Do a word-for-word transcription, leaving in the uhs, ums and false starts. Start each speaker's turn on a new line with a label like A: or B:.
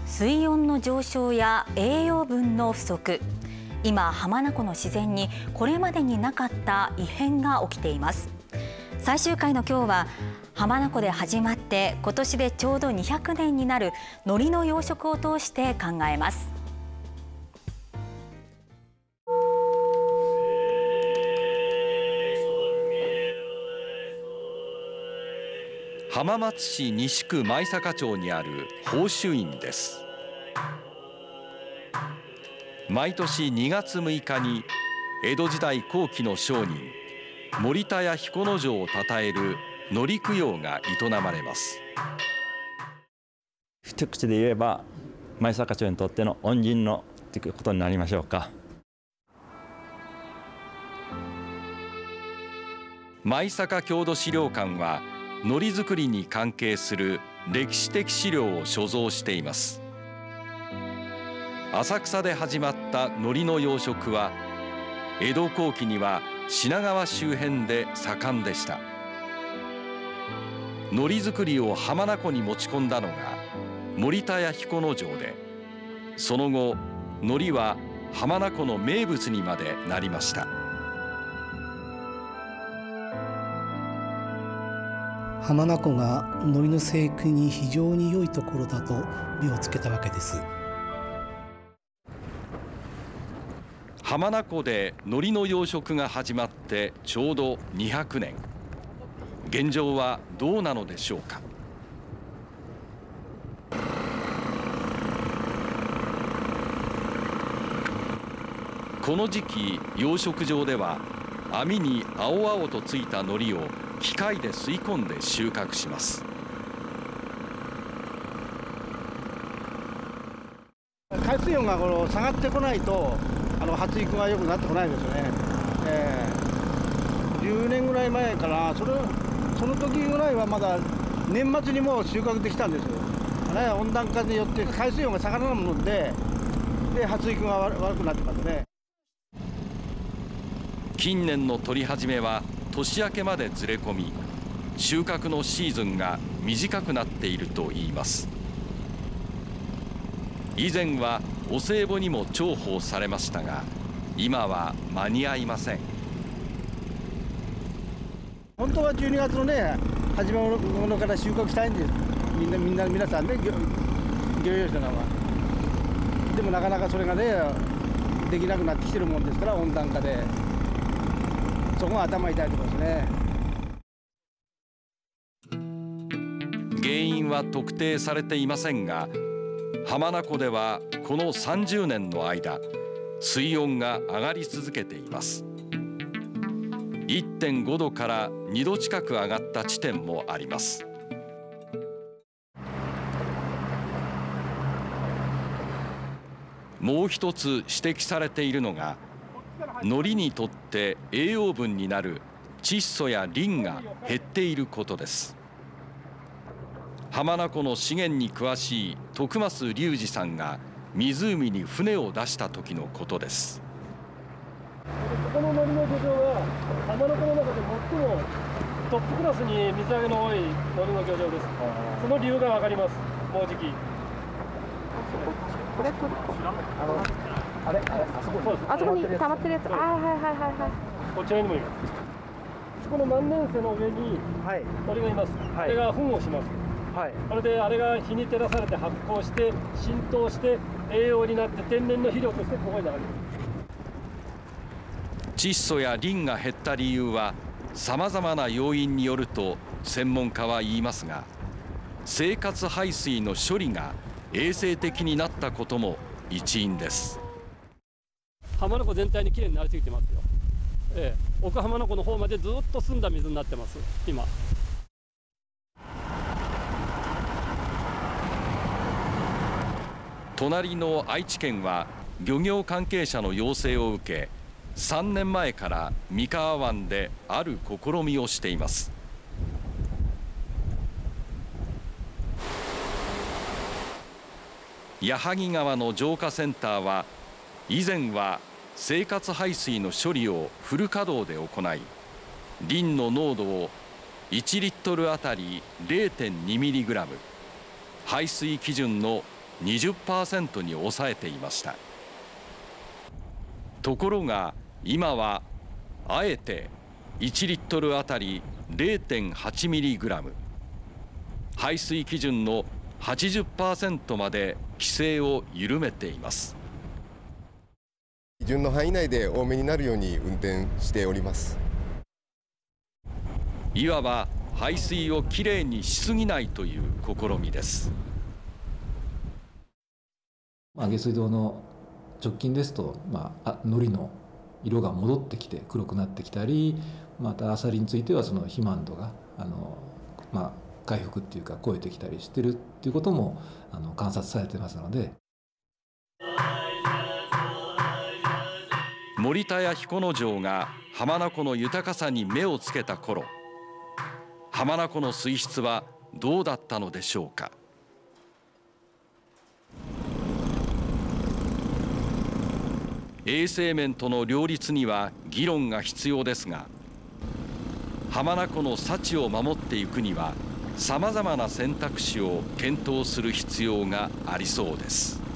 A: 水温の上昇や栄養分の不足、今浜名湖の自然にこれまでになかった異変が起きています。最終回の今日は浜名湖で始まって今年でちょうどにひゃくねんになる海苔の養殖を通して考えます。
B: 浜松市西区舞坂町にある宝珠院です。毎年にがつむいかに江戸時代後期の商人森田屋彦之丞をたたえる海苔供養が営まれます。
C: 一口で言えば舞坂町にとっての恩人のということになりましょうか。
B: 舞坂郷土資料館は海苔作りに関係する歴史的資料を所蔵しています。浅草で始まった海苔の養殖は江戸後期には品川周辺で盛んでした。海苔作りを浜名湖に持ち込んだのが森田屋彦之丞で、その後海苔は浜名湖の名物にまでなりました。
D: 浜名湖が海苔の生育に非常に良いところだと目をつけたわけです。
B: 浜名湖で海苔の養殖が始まってちょうどにひゃくねん。現状はどうなのでしょうか。この時期養殖場では網に青々とついた海苔を機械で吸い込んで収穫します。
E: 海水温がこの下がってこないとあの発育が良くなってこないですよね。えー、じゅうねんぐらい前からそれその時ぐらいはまだ年末にもう収穫できたんですよ、ね、温暖化によって海水温が下がらないもので、で発育が悪くなってますね。
B: 近年の取り始めは年明けまでずれ込み、収穫のシーズンが短くなっているといいます。以前はお歳暮にも重宝されましたが、今は間に合いません。
E: 本当はじゅうにがつのね初め頃から収穫したいんです。みんなみんな皆さんね、漁業者は。でもなかなかそれがねできなくなってきてるもんですから、温暖化で。そこが頭痛いところですね。
B: 原因は特定されていませんが、浜名湖ではこのさんじゅうねんの間水温が上がり続けています。いってんごどからにど近く上がった地点もあります。もう一つ指摘されているのが、海苔にとって栄養分になる窒素やリンが減っていることです。浜名湖の資源に詳しい徳増隆二さんが湖に船を出した時のことです。
F: ここの海苔の漁場は浜名湖の中で最もトップクラスに水揚げの多い海苔の漁場です。その理由がわかります。もうじきこれあのあれあれあそこ
G: あそこに溜まってるやつ、ああはいはいはいはい。
F: こちらにもいます。そこの万年瀬の上に鳥がいます。あれが糞をします。はい、それであれが日に照らされて発酵して浸透して栄養になって天然の肥料としてここに流れる。
B: 窒素やリンが減った理由はさまざまな要因によると専門家は言いますが、生活排水の処理が衛生的になったことも一因です。
F: 浜名湖全体にきれいになりすぎてますよ。ええ、奥浜名湖の方までずっと澄んだ水になってます今。
B: 隣の愛知県は漁業関係者の要請を受け、さんねんまえから三河湾である試みをしています。矢作川の浄化センターは以前は生活排水の処理をフル稼働で行い、リンの濃度をいちリットルあたり れいてんにミリグラム、排水基準のにじゅっパーセント に抑えていました。ところが今はあえていちリットルあたり れいてんはちミリグラム、排水基準の はちじゅっパーセント まで規制を緩めています。
H: 基準の範囲内で多めになるように運転しております。
B: いわば排水をきれいにしすぎないという試みです。
I: 下水道の直近ですと、まあ、のりの色が戻ってきて黒くなってきたり、またアサリについてはその肥満度があの、まあ、回復っていうか超えてきたりしてるっていうこともあの観察されてますので。
B: 森田屋彦之丞が浜名湖の豊かさに目をつけた頃、浜名湖の水質はどうだったのでしょうか。衛生面との両立には議論が必要ですが、浜名湖の幸を守っていくにはさまざまな選択肢を検討する必要がありそうです。